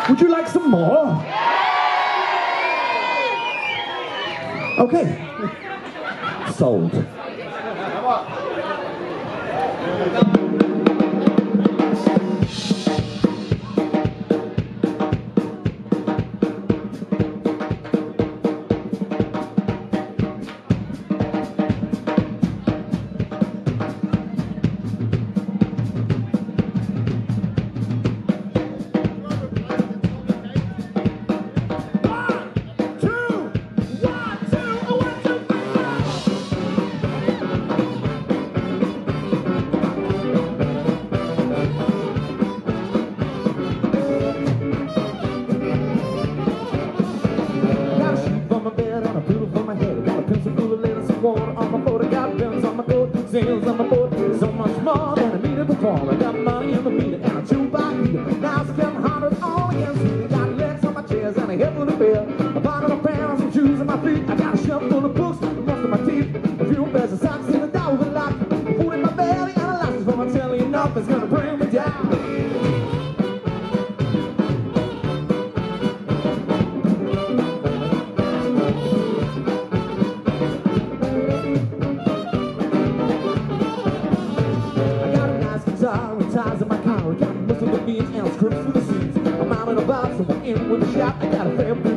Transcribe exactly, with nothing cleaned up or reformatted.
Would you like some more? Okay. Sold. On my boat, so much more than I needed before. I got money in the meter and a chew by heater. Now it's getting hotter all against me. Got legs on my chairs and a hip full of beer. A bottle of pants and shoes on my feet. I got a shelf full of books, most of my teeth. A few pairs of socks in the door with a lock. Food in my belly and a license for my telly. Enough is gonna bring me down. Ties in my car, I got most of the beats and scripts for the scenes. I'm out in a box, so I'm in with a shot. I got a fair